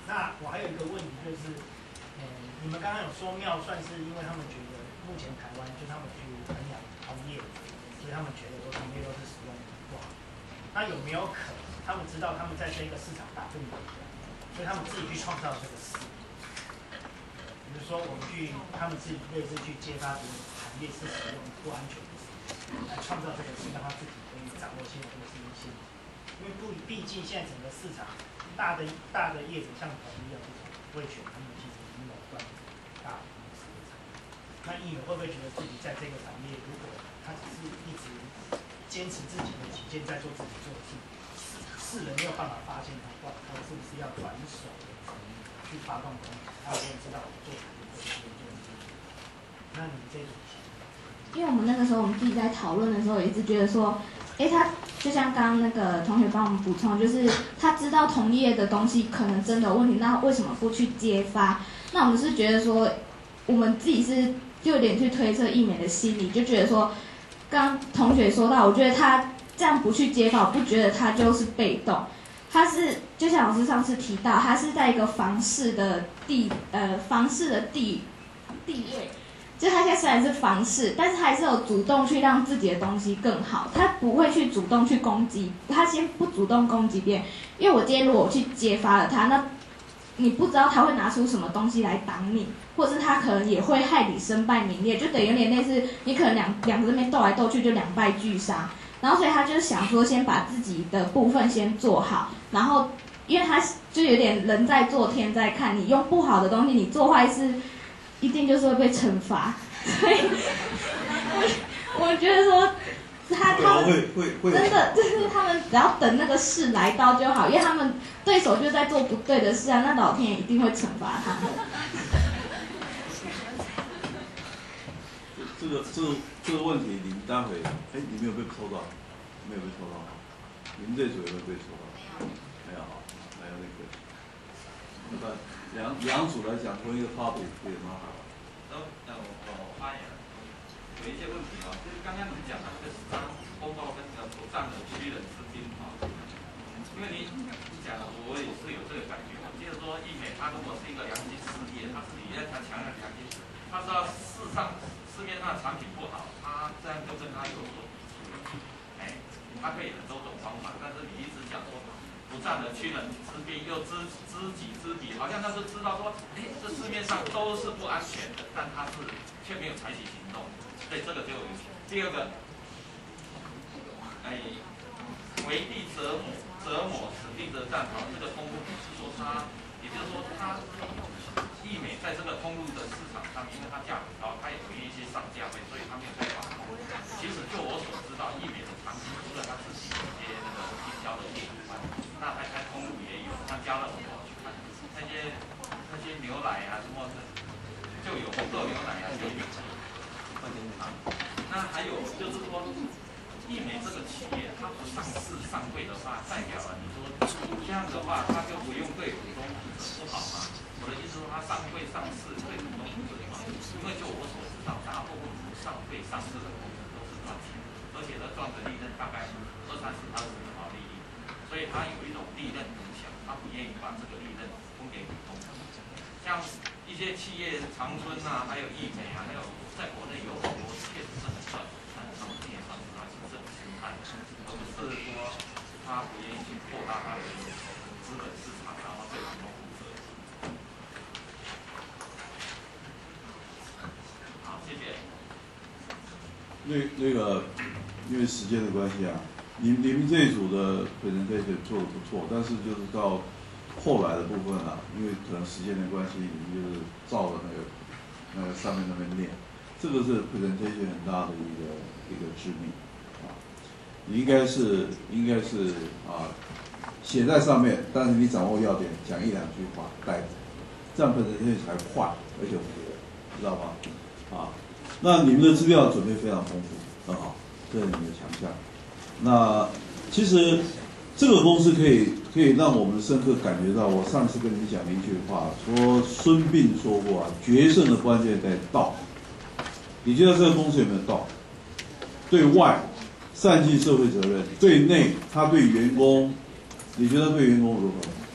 那我还有一个问题就是，嗯，你们刚刚有说妙算是因为他们觉得目前台湾就他们去衡量同业，所以他们觉得说同业都是使用不好。那有没有可能他们知道他们在这一个市场打不赢，所以他们自己去创造这个市？比如说我们去他们自己类似去揭发别的产业是使用不安全的市，来创造这个市，让他自己可以掌握现在这个新兴。因为不，毕竟现在整个市场大的大的业者像统一啊这种味全，他们其实已经垄断大公司的产业。那艺美会不会觉得自己在这个产业，如果他只是一直坚持自己的己见，在做自己做的事，世人没有办法发现他，哇，他是不是要转手去发动工厂？他有没有知道我做产业做做做做？那你这种情况？ 因为我们那个时候我们自己在讨论的时候，也一直觉得说。哎，他就像刚刚那个同学帮我们补充，就是他知道同业的东西可能真的有问题，那为什么不去揭发？那我们是觉得说，我们自己是就有点去推测艺美的心理，就觉得说，刚同学说到，我觉得他这样不去揭发，我不觉得他就是被动，他是就像老师上次提到，他是在一个房市的地呃房市的地地位。就他现在虽然是房市，但是他还是有主动去让自己的东西更好，他不会去主动去攻击，他先不主动攻击别人，因为我今天如果我去揭发了他，那你不知道他会拿出什么东西来挡你，或是他可能也会害你身败名裂，就等于有点类似你可能两两个这边斗来斗去就两败俱伤，然后所以他就是想说先把自己的部分先做好，然后因为他就有点人在做天在看，你用不好的东西你做坏事。一定就是会被惩罚，所以我我觉得说他他们真的就是他们只要等那个事来到就好，因为他们对手就在做不对的事啊，那老天爷一定会惩罚他们。 这个这个这个问题，你们待会哎，你们有被抽到？没有被抽到？你们这组有没有被抽到？没有啊，没有那个。那么两两组来讲同一个 topic 可以吗？ 然后，呃，我发言有一些问题啊，就是刚刚你讲的这个十张公报跟那个不当的屈人之兵啊，因为你你讲的我也是有这个感觉，就是说艺美它如果是一个良心事业，它是理念它强的良心，它知道市上市面上的产品不好，它这样就跟它有所抵触，哎，它可以很多种方法，但是你一直讲说。不占的屈人之兵，又知知己知彼，好像他是知道说，哎，这市面上都是不安全的，但他是却没有采取行动，所以这个就有。第二个，哎，为地折磨，折磨使命的战袍，这个通路是说它，也就是说它艺美在这个通路的市场上，因为它价格高，它也有一些上架费，所以它没有在把控。其实就我所知道，艺美的产品除了它自己一些那个经销的店以外，那它开通路也有，它加了我去看那些那些牛奶啊什么的，就有红豆牛奶啊就有。啊，那还有就是说，艺美这个企业它不上市上柜的话，代表了你说这样的话，它就不用对股东负责不好吗？我的意思说，它上柜上市对股东负责不好，因为就我所知道，大部分不上柜上市的公司都是赚钱，而且呢赚的利润大概二三十趴是毛利率。所以他有一种利润影响，他不愿意把这个利润分给股东。像一些企业，长春啊，还有艺美啊，还有在国内有很多确实是很赚，但是他们也算是他是这种心态，而不是说他不愿意去扩大他的资本市场，然后对股东负责。好，谢谢。 那那个，因为时间的关系啊。你你们这一组的 presentation 做的不错，但是就是到后来的部分啊，因为可能时间的关系，你们就是照着那个那个上面那边练，这个是 presentation 很大的一个一个致命啊。你应该是应该是啊写在上面，但是你掌握要点，讲一两句话带着，这样 presentation 才快而且活，知道吗？啊，那你们的资料准备非常丰富，很好，这是你们的强项。那其实这个公司可以可以让我们深刻感觉到，我上次跟你讲的一句话，说孙膑说过啊，决胜的关键在道。你觉得这个公司有没有道？对外善尽社会责任，对内他对员工，你觉得对员工如何？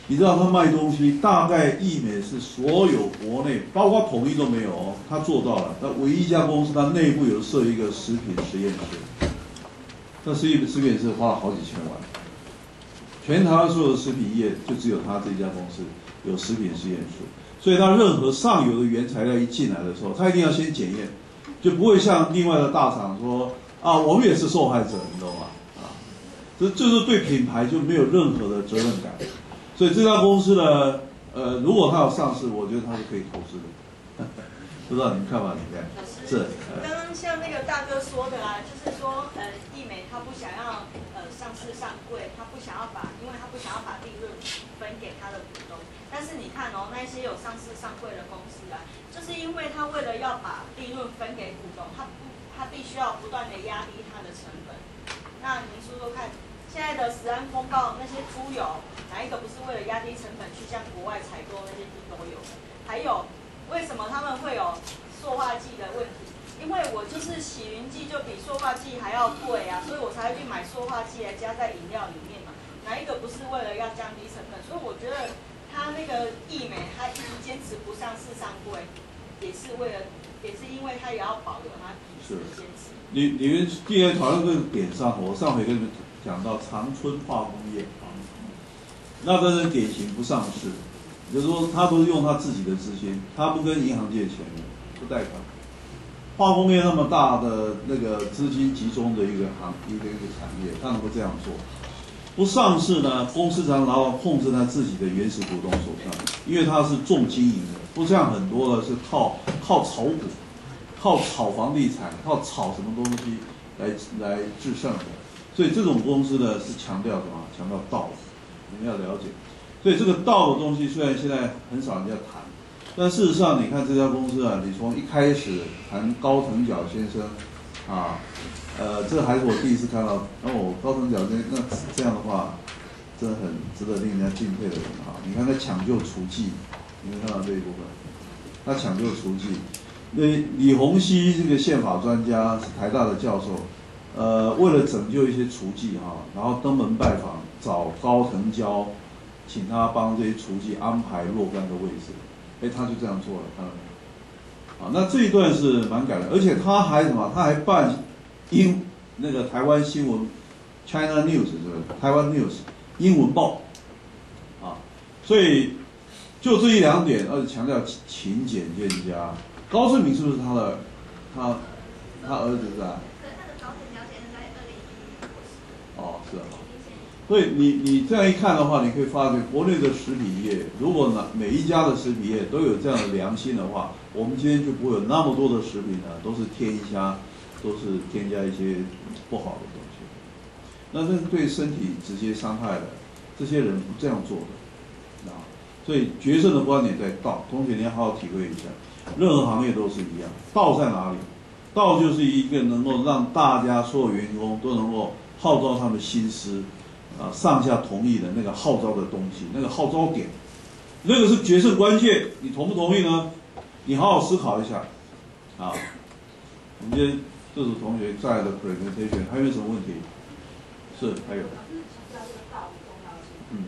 你知道他卖东西，大概义美是所有国内，包括统一都没有哦，他做到了。那唯一一家公司，它内部有设一个食品实验室，那食品实验室花了好几千万。全台湾所有的食品业，就只有他这家公司有食品实验室，所以他任何上游的原材料一进来的时候，他一定要先检验，就不会像另外的大厂说啊，我们也是受害者，你知道吗？啊，这就是对品牌就没有任何的责任感。所以这家公司呢，呃，如果它有上市，我觉得它是可以投资的。不知道你们看法怎么样？是。 刚刚像那个大哥说的啊，就是说，呃，义美他不想要呃上市上柜，他不想要把，因为他不想要把利润分给他的股东。但是你看哦，那些有上市上柜的公司啊，就是因为他为了要把利润分给股东，他不，他必须要不断的压低他的成本。那您说说看。现在的食安风暴，那些猪油，哪一个不是为了压低成本去向国外采购那些地沟油？还有，为什么他们会有塑化剂的问题？因为我就是洗匀剂就比塑化剂还要贵啊，所以我才会去买塑化剂来加在饮料里面嘛。哪一个不是为了要降低成本？所以我觉得他那个义美，他一直坚持不上市上柜，也是为了，也是因为他也要保留他品质的坚持。 你你们既然讨论这个点上，我上回跟你们讲到长春化工业，那这是典型不上市，就是说他都是用他自己的资金，他不跟银行借钱，不贷款。化工业那么大的那个资金集中的一个行一个一个产业，他能够这样做？不上市呢，公司常牢牢控制他自己的原始股东手上，因为他是重经营的，不像很多的是靠靠炒股。靠炒房地产，靠炒什么东西来来制胜的，所以这种公司呢是强调什么？强调道，你们要了解。所以这个道的东西虽然现在很少人家谈，但事实上你看这家公司啊，你从一开始谈高腾蛟先生啊，呃，这还是我第一次看到。哦，高腾蛟先生那这样的话，真的很值得令人家敬佩的人啊！你看他抢救雏妓，你们看到这一部分，他抢救雏妓。那李鸿禧这个宪法专家是台大的教授，呃，为了拯救一些雏妓哈，然后登门拜访，找高腾蛟，请他帮这些雏妓安排若干个位置，哎，他就这样做了，看到没有？啊，那这一段是蛮感人，而且他还什么？他还办英那个台湾新闻 China News 是不是？台湾 News 英文报，啊，所以就这一两点，而且强调勤俭见家。高盛敏是不是他的，他他儿子是吧？ 对，他的高盛小姐是在二零一一过世。 哦，是啊。所以你你这样一看的话，你可以发觉国内的食品业，如果呢每一家的食品业都有这样的良心的话，我们今天就不会有那么多的食品呢都是添加，都是添加一些不好的东西。那这是对身体直接伤害的，这些人不这样做的啊。所以决胜的观点在道，同学你要好好体会一下。任何行业都是一样，道在哪里？道就是一个能够让大家所有员工都能够号召他们心思，啊，上下同意的那个号召的东西，那个号召点，那个是决胜关键。你同不同意呢？你好好思考一下。啊，我们今天这组同学在的 presentation 还有没有什么问题？是，还有。嗯。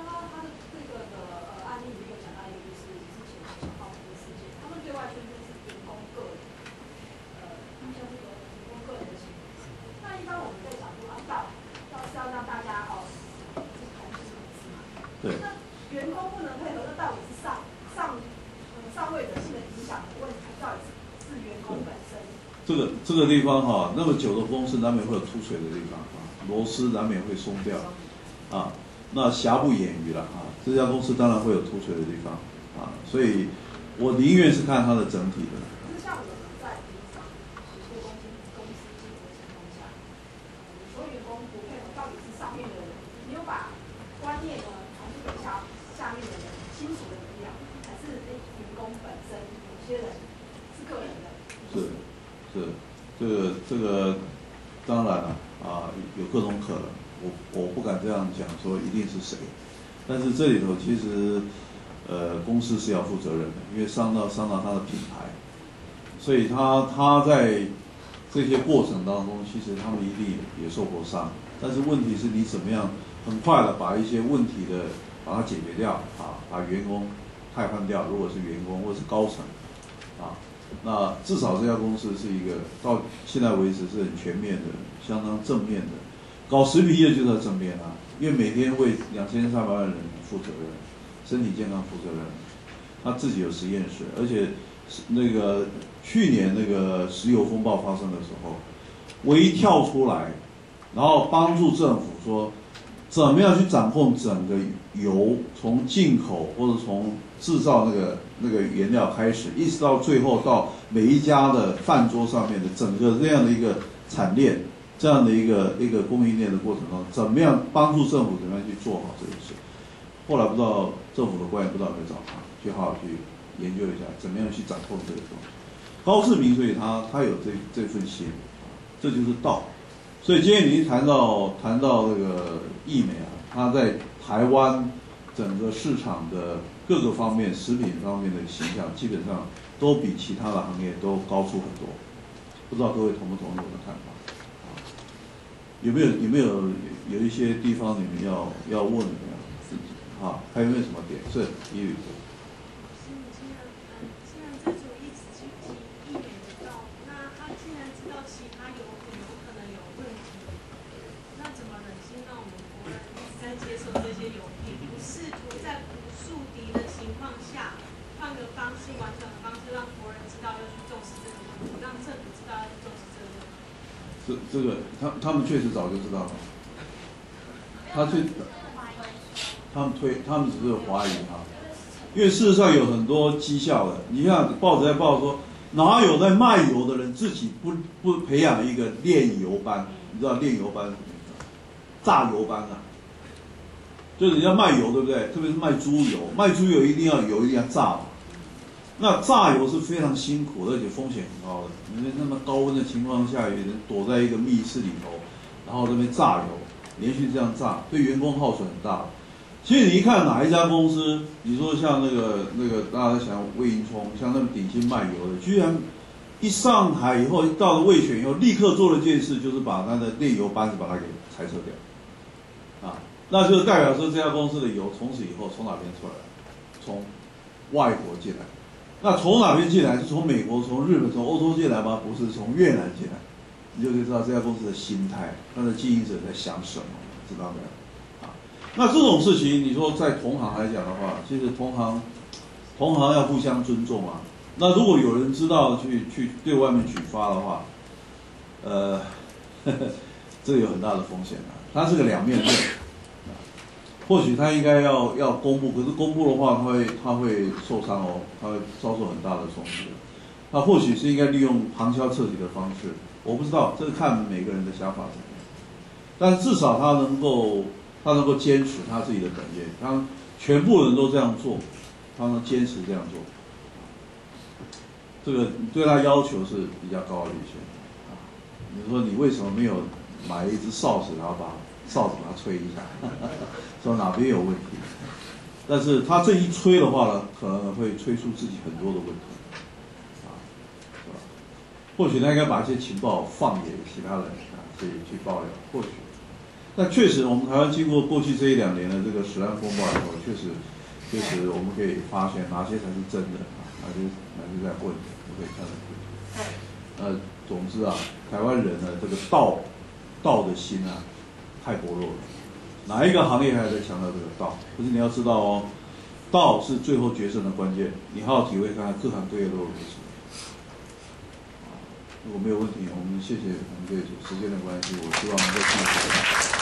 对。 那员工不能配合，那到底是上上呃上位者性的影响的问题，到底是是员工本身？ 这个这个地方哈，那么久的公司难免会有出水的地方啊，螺丝难免会松掉，啊，那瑕不掩瑜了啊。这家公司当然会有出水的地方啊，所以我宁愿是看它的整体的。 可是像我们在平常一些公司公司经营的情况下，你说员工不配合，到底是上面的人，你有把观念呢？给下下面的人清楚的力量，还是员工本身有些人是个人的？ 是是，这个这个当然了啊，有各种可能，我我不敢这样讲说一定是谁，但是这里头其实呃公司是要负责任的，因为伤到伤到他的品牌，所以他他在这些过程当中，其实他们一定也受过伤，但是问题是你怎么样很快的把一些问题的把它解决掉啊，把员工汰换掉，如果是员工或是高层啊，那至少这家公司是一个到现在为止是很全面的、相当正面的。搞食品业就是要正面啊，因为每天为两千三百万人负责任，身体健康负责任，他自己有实验室，而且那个去年那个石油风暴发生的时候，唯一跳出来，然后帮助政府说，怎么样去掌控整个油从进口或者从制造那个那个原料开始，一直到最后到每一家的饭桌上面的整个这样的一个产链，这样的一个一个供应链的过程中，怎么样帮助政府怎么样去做好这件事？后来不知道政府的官员不知道有没有找他，去好好去研究一下，怎么样去掌控这个东西。高世明，所以他他有这这份心，这就是道。所以今天你一谈到谈到这个益美啊，它在台湾整个市场的各个方面，食品方面的形象，基本上都比其他的行业都高出很多。不知道各位同不同意我的看法？有没有有没有有一些地方你们要要问的没有？好，还有没有什么点？是一语。 是，既然既然这组一直去提益美的道，那他既然知道其他油品有可能有问题，那怎么忍心让我们国人一直在接受这些油品，不试图在不树敌的情况下，换个方式、完整的方式，让国人知道要去重视这个问题，让政府知道要去重视这个问题。 这这个，他他们确实早就知道了，他最。他们推，他们只是怀疑哈，因为事实上有很多绩效的。你看报纸在报说，哪有在卖油的人自己不不培养一个炼油班？你知道炼油班是什么？榨油班啊，就是人家卖油对不对？特别是卖猪油，卖猪油一定要油一定要榨嘛。那榨油是非常辛苦，而且风险很高的。因为那么高温的情况下，有人躲在一个密室里头，然后这边榨油，连续这样榨，对员工耗损很大。其实你一看哪一家公司，你说像那个那个大家想魏银聪，像那么顶薪卖油的，居然一上台以后，一到了魏选以后，立刻做了一件事，就是把他的炼油班子把它给裁撤掉，啊，那就是代表说这家公司的油从此以后从哪边出来？从外国进来。那从哪边进来？是从美国、从日本、从欧洲进来吗？不是，从越南进来。你就可以知道这家公司的心态，它的经营者在想什么，知道没有？那这种事情，你说在同行来讲的话，其实同行，同行要互相尊重啊。那如果有人知道去去对外面举发的话，呃，呵呵这有很大的风险啊。它是个两面刃，或许他应该要要公布，可是公布的话，他会他会受伤哦，他会遭受很大的冲击。他或许是应该利用旁敲侧击的方式，我不知道，这个看每个人的想法怎么样。但至少他能够。他能够坚持他自己的本业，他全部人都这样做，他能坚持这样做，这个对他要求是比较高的一些。啊，你说你为什么没有买一只哨子，然后把哨子把它吹一下，说哪边有问题？但是他这一吹的话呢，可能会吹出自己很多的问题，啊，是吧？或许他应该把一些情报放给其他人啊，去去爆料，或许。但确实，我们台湾经过过去这一两年的这个食安风暴以后，确实，确实我们可以发现哪些才是真的啊，哪些哪些在混的，我们可以看得出。呃，总之啊，台湾人呢，这个道道的心啊，太薄弱了。哪一个行业还在强调这个道？可是你要知道哦，道是最后决胜的关键。你好好体会看看，各行各业都有如此。如果没有问题，我们谢谢我们这一组，时间的关系，我希望能够继续。